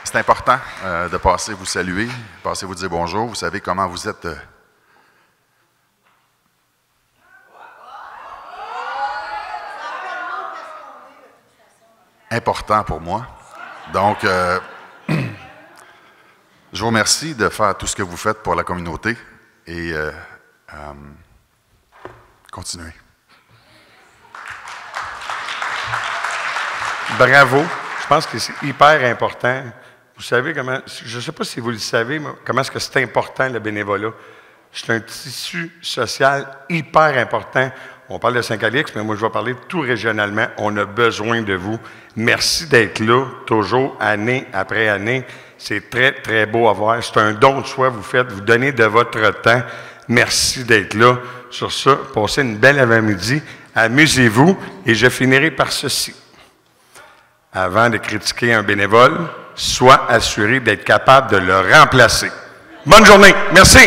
c'est important de passer vous saluer, passer vous dire bonjour. Vous savez comment vous êtes important pour moi. Donc, je vous remercie de faire tout ce que vous faites pour la communauté et continuez. Bravo. Je pense que c'est hyper important. Vous savez comment, je ne sais pas si vous le savez, mais comment est-ce que c'est important le bénévolat. C'est un tissu social hyper important. On parle de Saint-Calix, mais moi je vais parler tout régionalement. On a besoin de vous. Merci d'être là, toujours, année après année. C'est très, très beau à voir. C'est un don de soi vous faites, vous donnez de votre temps. Merci d'être là. Sur ça, passez une belle avant-midi. Amusez-vous et je finirai par ceci. Avant de critiquer un bénévole, sois assuré d'être capable de le remplacer. Bonne journée. Merci.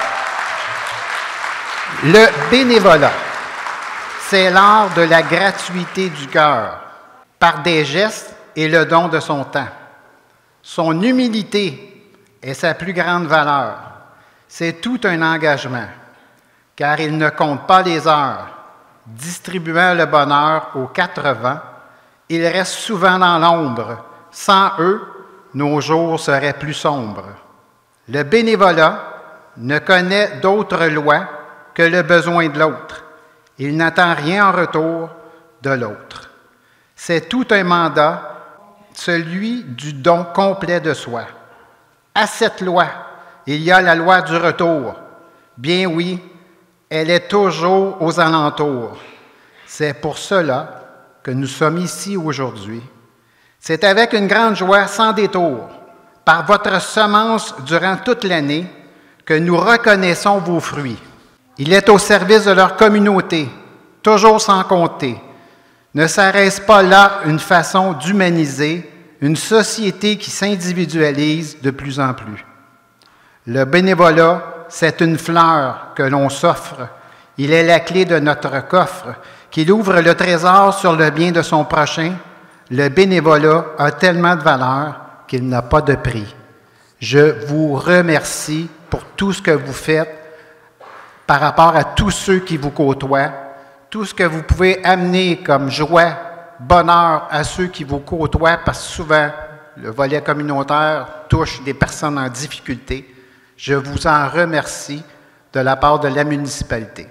Le bénévolat, c'est l'art de la gratuité du cœur, par des gestes et le don de son temps. Son humilité est sa plus grande valeur. C'est tout un engagement, car il ne compte pas les heures. Distribuant le bonheur aux 4 vents, il reste souvent dans l'ombre. Sans eux, nos jours seraient plus sombres. Le bénévolat ne connaît d'autre loi que le besoin de l'autre. Il n'attend rien en retour de l'autre. C'est tout un mandat, celui du don complet de soi. À cette loi, il y a la loi du retour. Bien oui, elle est toujours aux alentours. C'est pour cela que nous sommes ici aujourd'hui. C'est avec une grande joie sans détour, par votre semence durant toute l'année, que nous reconnaissons vos fruits. Il est au service de leur communauté, toujours sans compter. Ne s'arrête pas là une façon d'humaniser une société qui s'individualise de plus en plus. Le bénévolat, c'est une fleur que l'on s'offre. Il est la clé de notre coffre, qu'il ouvre le trésor sur le bien de son prochain. Le bénévolat a tellement de valeur qu'il n'a pas de prix. Je vous remercie pour tout ce que vous faites par rapport à tous ceux qui vous côtoient, tout ce que vous pouvez amener comme joie, bonheur à ceux qui vous côtoient, parce que souvent, le volet communautaire touche des personnes en difficulté. Je vous en remercie de la part de la municipalité.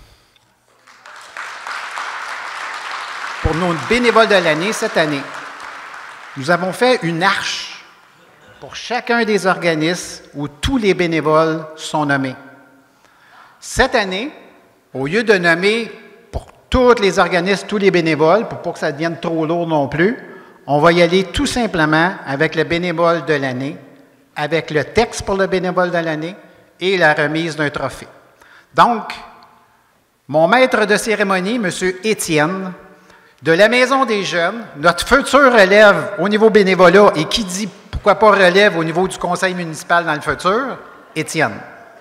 Pour nos bénévoles de l'année, cette année, nous avons fait une arche pour chacun des organismes où tous les bénévoles sont nommés. Cette année, au lieu de nommer pour tous les organismes, tous les bénévoles, pour pas que ça devienne trop lourd non plus, on va y aller tout simplement avec le bénévole de l'année, avec le texte pour le bénévole de l'année et la remise d'un trophée. Donc, mon maître de cérémonie, M. Étienne, de la Maison des Jeunes, notre futur relève au niveau bénévolat, et qui dit pourquoi pas relève au niveau du conseil municipal dans le futur, Étienne.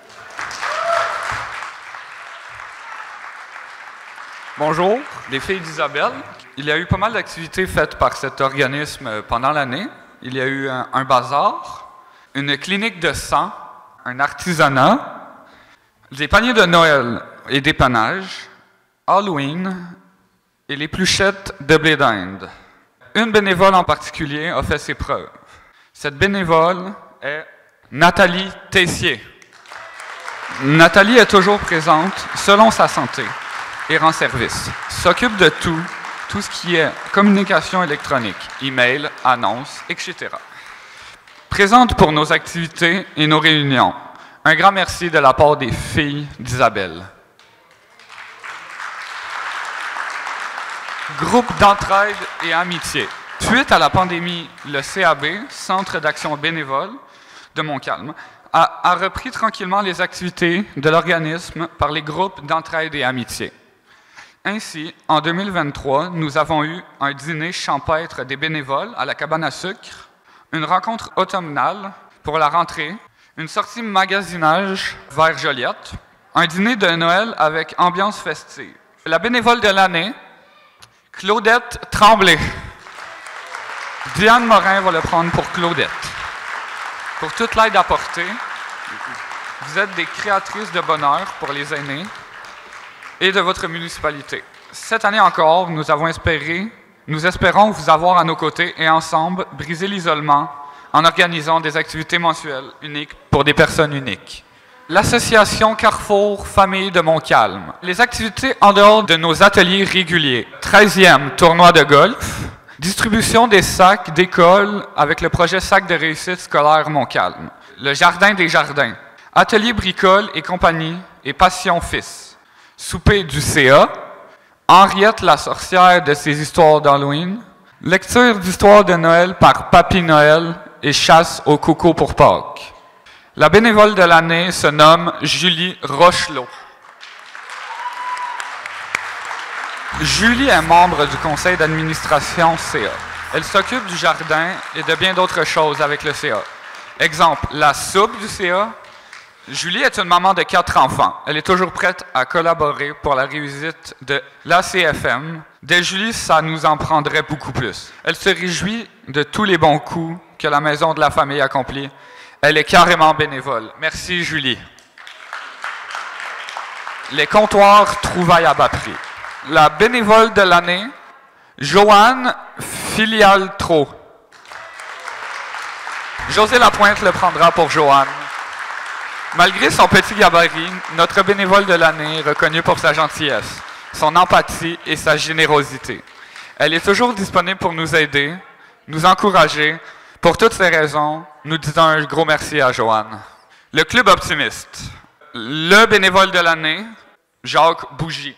Bonjour, les filles d'Isabelle. Il y a eu pas mal d'activités faites par cet organisme pendant l'année. Il y a eu un bazar, une clinique de sang, un artisanat, des paniers de Noël et dépannage, Halloween et les pluchettes de blé d'Inde. Une bénévole en particulier a fait ses preuves. Cette bénévole est Nathalie Tessier. Nathalie est toujours présente selon sa santé et rend service. S'occupe de tout ce qui est communication électronique, email, annonces, etc. Présente pour nos activités et nos réunions. Un grand merci de la part des filles d'Isabelle. Groupe d'entraide et amitié. Suite à la pandémie, le CAB, Centre d'action bénévole de Montcalm, a repris tranquillement les activités de l'organisme par les groupes d'entraide et amitié. Ainsi, en 2023, nous avons eu un dîner champêtre des bénévoles à la cabane à sucre, une rencontre automnale pour la rentrée, une sortie magasinage vers Joliette, un dîner de Noël avec ambiance festive. La bénévole de l'année, Claudette Tremblay. Diane Morin va le prendre pour Claudette. pour toute l'aide apportée. Vous êtes des créatrices de bonheur pour les aînés et de votre municipalité. Cette année encore, nous espérons vous avoir à nos côtés et ensemble briser l'isolement en organisant des activités mensuelles uniques pour des personnes uniques. L'Association Carrefour Famille de Montcalm. Les activités en dehors de nos ateliers réguliers. 13e tournoi de golf. Distribution des sacs d'école avec le projet Sac de réussite scolaire Montcalm. Le Jardin des Jardins. Atelier bricole et compagnie et Passion Fils. Souper du CA. Henriette la sorcière de ses histoires d'Halloween. Lecture d'histoires de Noël par Papy Noël et chasse au coco pour Pâques. La bénévole de l'année se nomme Julie Rochelot. Julie est membre du conseil d'administration CA. Elle s'occupe du jardin et de bien d'autres choses avec le CA. Exemple, la soupe du CA. Julie est une maman de 4 enfants. Elle est toujours prête à collaborer pour la réussite de l'ACFM. Dès Julie, ça nous en prendrait beaucoup plus. Elle se réjouit de tous les bons coups que la maison de la famille accomplit. Elle est carrément bénévole. Merci, Julie. Les comptoirs trouvailles à bas prix. La bénévole de l'année, Joanne Filialtro. José Lapointe le prendra pour Joanne. Malgré son petit gabarit, notre bénévole de l'année est reconnue pour sa gentillesse, son empathie et sa générosité. Elle est toujours disponible pour nous aider, nous encourager. Pour toutes ces raisons, nous disons un gros merci à Joanne. Le Club Optimiste. Le bénévole de l'année, Jacques Bougie.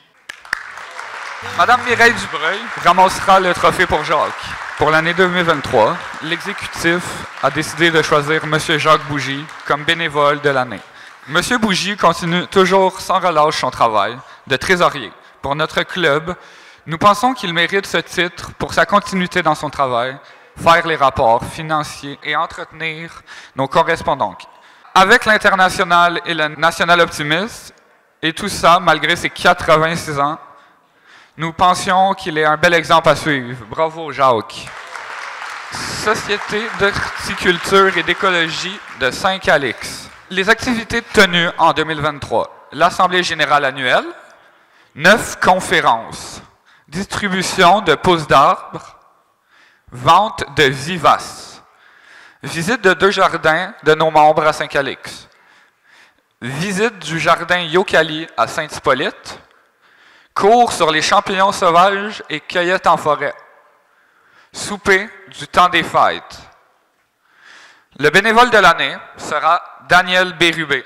Madame Mireille Dubreuil ramassera le trophée pour Jacques. Pour l'année 2023, l'exécutif a décidé de choisir M. Jacques Bougie comme bénévole de l'année. M. Bougie continue toujours sans relâche son travail de trésorier. Pour notre club, nous pensons qu'il mérite ce titre pour sa continuité dans son travail, faire les rapports financiers et entretenir nos correspondants. Avec l'International et le National Optimiste, et tout ça malgré ses 86 ans, nous pensions qu'il est un bel exemple à suivre. Bravo, Jacques. Société d'horticulture et d'écologie de Saint-Calix. Les activités tenues en 2023. L'Assemblée générale annuelle, 9 conférences, distribution de pousses d'arbres, vente de vivaces, visite de 2 jardins de nos membres à Saint-Calix, visite du jardin Yocali à Saint-Hippolyte, cours sur les champignons sauvages et cueillettes en forêt, souper du temps des fêtes. Le bénévole de l'année sera Daniel Bérubé.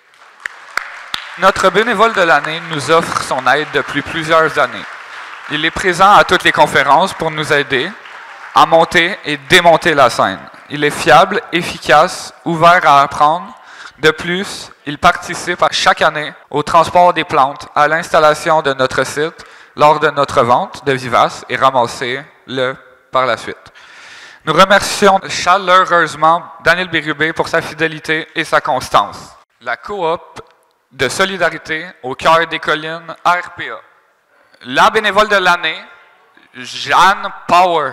Notre bénévole de l'année nous offre son aide depuis plusieurs années. Il est présent à toutes les conférences pour nous aider à monter et démonter la scène. Il est fiable, efficace, ouvert à apprendre. De plus, il participe chaque année au transport des plantes, à l'installation de notre site lors de notre vente de vivaces et ramassez-le par la suite. Nous remercions chaleureusement Daniel Bérubé pour sa fidélité et sa constance. La coop de solidarité au cœur des collines RPA. La bénévole de l'année, Jeanne Power.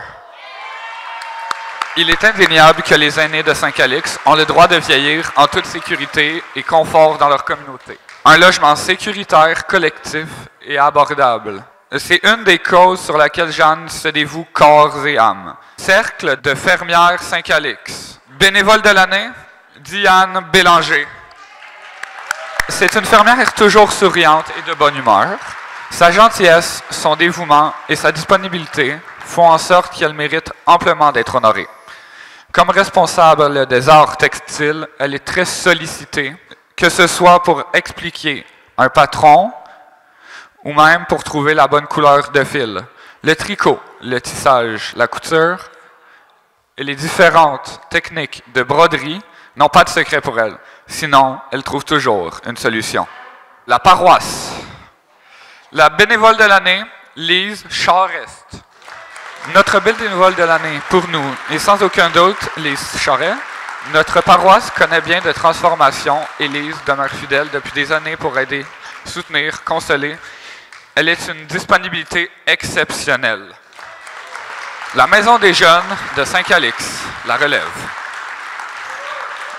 Il est indéniable que les aînés de Saint-Calix ont le droit de vieillir en toute sécurité et confort dans leur communauté. Un logement sécuritaire, collectif et abordable. C'est une des causes sur laquelle Jeanne se dévoue corps et âme. Cercle de fermières Saint-Calix. Bénévole de l'année, Diane Bélanger. C'est une fermière toujours souriante et de bonne humeur. Sa gentillesse, son dévouement et sa disponibilité font en sorte qu'elle mérite amplement d'être honorée. Comme responsable des arts textiles, elle est très sollicitée, que ce soit pour expliquer un patron ou même pour trouver la bonne couleur de fil. Le tricot, le tissage, la couture et les différentes techniques de broderie n'ont pas de secret pour elle. Sinon, elle trouve toujours une solution. La paroisse. La bénévole de l'année, Lise Charest. Notre bénévole de l'année pour nous, et sans aucun doute, Lise Charest. Notre paroisse connaît bien de transformations et Lise demeure fidèle depuis des années pour aider, soutenir, consoler. Elle est une disponibilité exceptionnelle. La Maison des jeunes de Saint-Calix, la relève.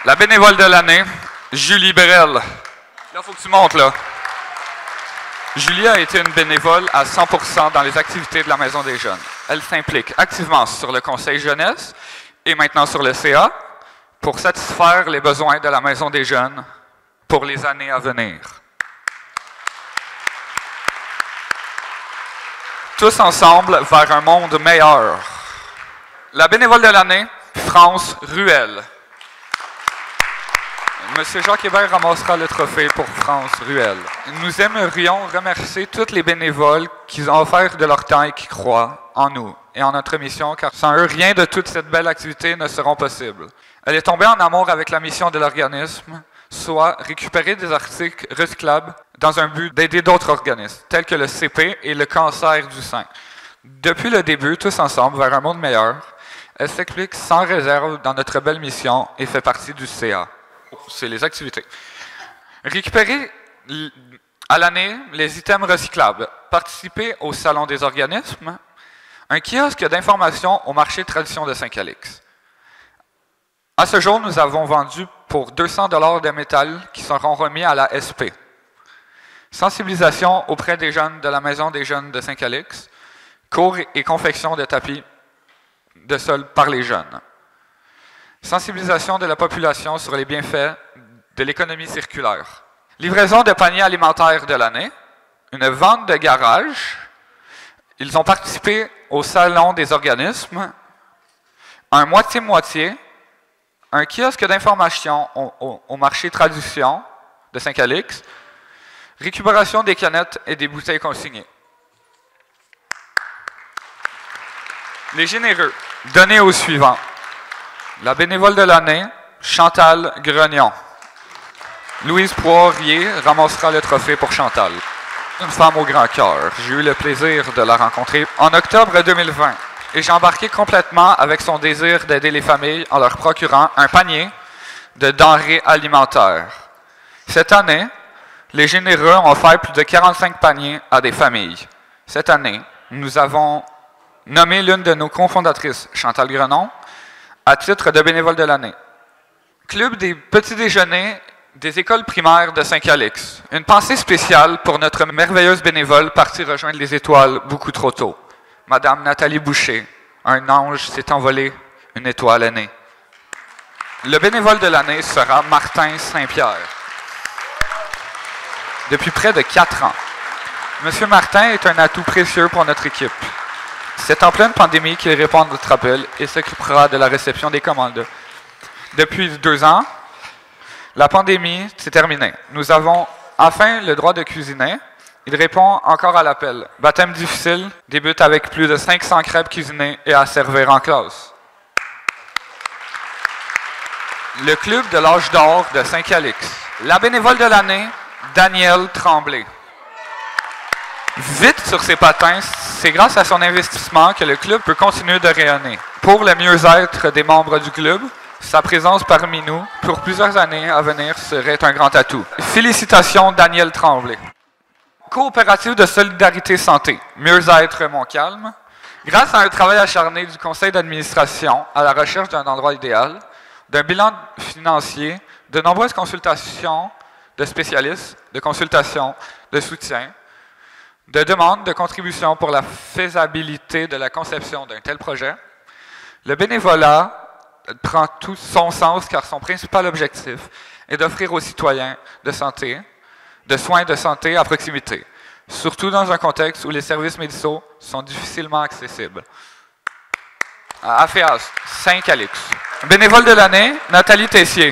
La bénévole de l'année, Julie Brel. Là, il faut que tu montes, là. Julie a été une bénévole à 100% dans les activités de la Maison des Jeunes. Elle s'implique activement sur le Conseil jeunesse et maintenant sur le CA pour satisfaire les besoins de la Maison des Jeunes pour les années à venir. Tous ensemble vers un monde meilleur. La bénévole de l'année, France Ruel. Monsieur Jacques Hébert ramassera le trophée pour France Ruel. Nous aimerions remercier tous les bénévoles qui ont offert de leur temps et qui croient en nous et en notre mission, car sans eux, rien de toute cette belle activité ne sera possible. Elle est tombée en amour avec la mission de l'organisme, soit récupérer des articles recyclables dans un but d'aider d'autres organismes, tels que le CP et le cancer du sein. Depuis le début, tous ensemble, vers un monde meilleur, elle s'explique sans réserve dans notre belle mission et fait partie du CA. C'est les activités. Récupérer à l'année les items recyclables. Participer au Salon des organismes. Un kiosque d'information au marché de tradition de Saint-Calix. À ce jour, nous avons vendu pour 200 $ de métal qui seront remis à la SP. Sensibilisation auprès des jeunes de la Maison des Jeunes de Saint-Calix. Cours et confection de tapis de sol par les jeunes. Sensibilisation de la population sur les bienfaits de l'économie circulaire. Livraison de paniers alimentaires de l'année. Une vente de garage. Ils ont participé au Salon des organismes. Un moitié-moitié. Un kiosque d'information au marché tradition de Saint-Calix. Récupération des canettes et des bouteilles consignées. Les généreux. Donnez au suivant. La bénévole de l'année, Chantal Grognon. Louise Poirier ramassera le trophée pour Chantal. Une femme au grand cœur. J'ai eu le plaisir de la rencontrer en octobre 2020 et j'ai embarqué complètement avec son désir d'aider les familles en leur procurant un panier de denrées alimentaires. Cette année, les généreux ont offert plus de 45 paniers à des familles. Cette année, nous avons nommé l'une de nos cofondatrices, Chantal Grognon, à titre de bénévole de l'année. Club des petits déjeuners des écoles primaires de Saint-Calix. Une pensée spéciale pour notre merveilleuse bénévole partie rejoindre les étoiles beaucoup trop tôt. Madame Nathalie Boucher. Un ange s'est envolé, une étoile est née. Le bénévole de l'année sera Martin Saint-Pierre. Depuis près de 4 ans. Monsieur Martin est un atout précieux pour notre équipe. C'est en pleine pandémie qu'il répond à notre appel et s'occupera de la réception des commandes. Depuis 2 ans, la pandémie s'est terminée. Nous avons enfin le droit de cuisiner. Il répond encore à l'appel. Baptême difficile débute avec plus de 500 crêpes cuisinées et à servir en classe. Le club de l'âge d'or de Saint-Calix. La bénévole de l'année, Danielle Tremblay. Vite sur ses patins, c'est grâce à son investissement que le club peut continuer de rayonner. Pour le mieux-être des membres du club, sa présence parmi nous pour plusieurs années à venir serait un grand atout. Félicitations, Danielle Tremblay. Coopérative de solidarité santé, Mieux-être Montcalm. Grâce à un travail acharné du conseil d'administration à la recherche d'un endroit idéal, d'un bilan financier, de nombreuses consultations de spécialistes, de consultations de soutien, de demandes de contributions pour la faisabilité de la conception d'un tel projet, le bénévolat prend tout son sens car son principal objectif est d'offrir aux citoyens de santé, de soins de santé à proximité, surtout dans un contexte où les services médicaux sont difficilement accessibles. AFEAS, Saint-Calix. Bénévole de l'année, Nathalie Tessier.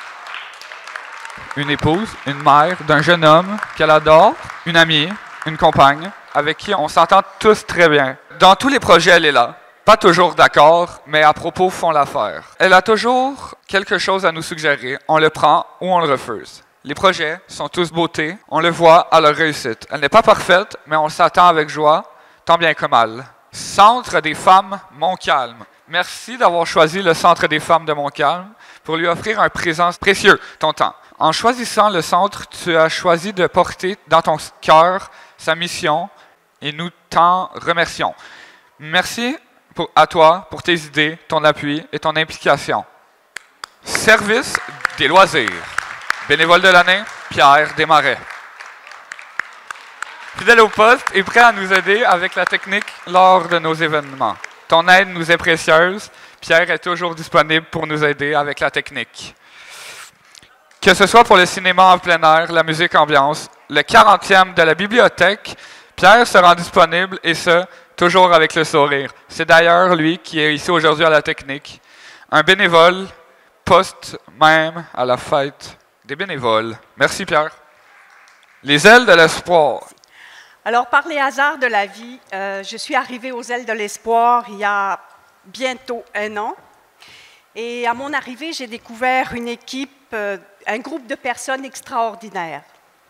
Une épouse, une mère d'un jeune homme qu'elle adore, une amie, une compagne, avec qui on s'entend tous très bien. Dans tous les projets, elle est là. Pas toujours d'accord, mais à propos font l'affaire. Elle a toujours quelque chose à nous suggérer. On le prend ou on le refuse. Les projets sont tous beautés. On le voit à leur réussite. Elle n'est pas parfaite, mais on s'attend avec joie, tant bien que mal. Centre des femmes Montcalm. Merci d'avoir choisi le Centre des femmes de Montcalm pour lui offrir un présent précieux, ton temps. En choisissant le centre, tu as choisi de porter dans ton cœur sa mission et nous t'en remercions. Merci à toi pour tes idées, ton appui et ton implication. Service des loisirs. Bénévole de l'année, Pierre Desmarais. Fidèle au poste et prêt à nous aider avec la technique lors de nos événements. Ton aide nous est précieuse. Pierre est toujours disponible pour nous aider avec la technique. Que ce soit pour le cinéma en plein air, la musique ambiance, le 40e de la bibliothèque, Pierre se rend disponible et ce, toujours avec le sourire. C'est d'ailleurs lui qui est ici aujourd'hui à la technique. Un bénévole, poste même à la fête des bénévoles. Merci Pierre. Les ailes de l'espoir. Alors, par les hasards de la vie, je suis arrivée aux ailes de l'espoir il y a bientôt 1 an. Et à mon arrivée, j'ai découvert une équipe, un groupe de personnes extraordinaires.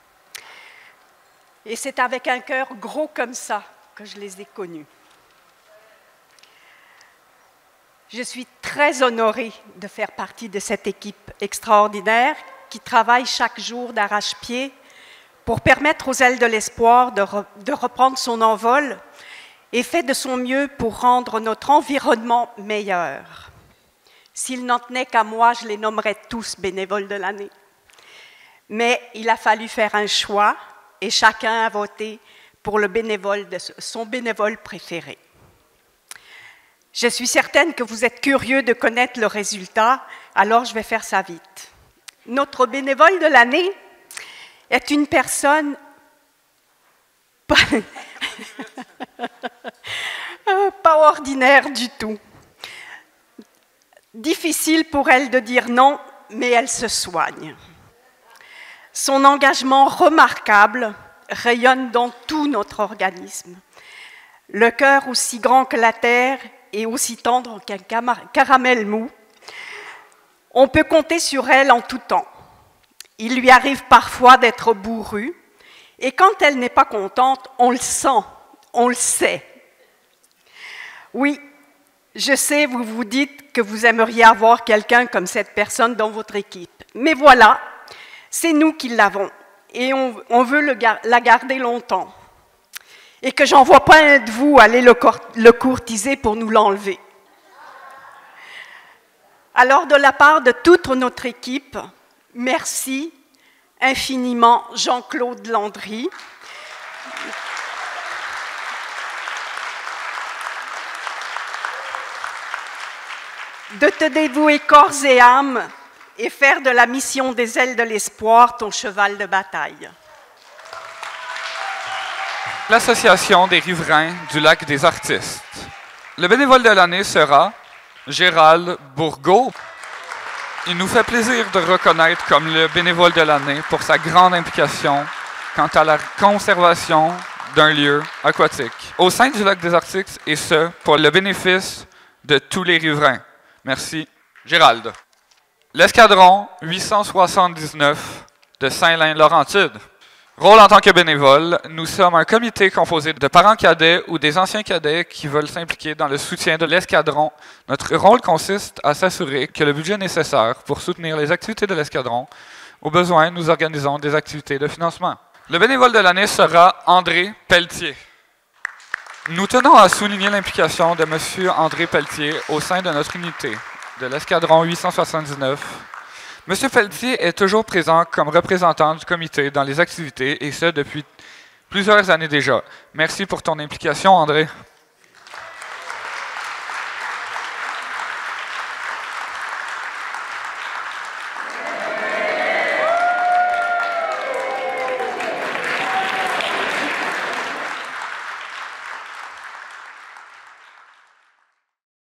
Et c'est avec un cœur gros comme ça que je les ai connus. Je suis très honorée de faire partie de cette équipe extraordinaire qui travaille chaque jour d'arrache-pied pour permettre aux ailes de l'espoir de reprendre son envol et fait de son mieux pour rendre notre environnement meilleur. S'il n'en tenait qu'à moi, je les nommerais tous bénévoles de l'année. Mais il a fallu faire un choix et chacun a voté pour son bénévole préféré. Je suis certaine que vous êtes curieux de connaître le résultat, alors je vais faire ça vite. Notre bénévole de l'année est une personne pas ordinaire du tout. Difficile pour elle de dire non, mais elle se soigne. Son engagement remarquable rayonne dans tout notre organisme. Le cœur aussi grand que la terre et aussi tendre qu'un caramel mou. On peut compter sur elle en tout temps. Il lui arrive parfois d'être bourrue, et quand elle n'est pas contente, on le sent, on le sait. Oui, je sais, vous vous dites que vous aimeriez avoir quelqu'un comme cette personne dans votre équipe. Mais voilà, c'est nous qui l'avons, et on veut la garder longtemps. Et que j'en vois pas un de vous aller le courtiser pour nous l'enlever. Alors, de la part de toute notre équipe, merci infiniment Jean-Claude Landry. De te dévouer corps et âme et faire de la mission des ailes de l'espoir ton cheval de bataille. L'Association des riverains du lac des artistes. Le bénévole de l'année sera Gérald Bourgault. Il nous fait plaisir de reconnaître comme le bénévole de l'année pour sa grande implication quant à la conservation d'un lieu aquatique au sein du lac des artistes et ce, pour le bénéfice de tous les riverains. Merci, Gérald. L'escadron 879 de Saint-Lin-Laurentide. Rôle en tant que bénévole, nous sommes un comité composé de parents cadets ou des anciens cadets qui veulent s'impliquer dans le soutien de l'escadron. Notre rôle consiste à s'assurer que le budget nécessaire pour soutenir les activités de l'escadron, au besoin, nous organisons des activités de financement. Le bénévole de l'année sera André Pelletier. Nous tenons à souligner l'implication de M. André Pelletier au sein de notre unité, de l'escadron 879. M. Pelletier est toujours présent comme représentant du comité dans les activités, et ce, depuis plusieurs années déjà. Merci pour ton implication, André.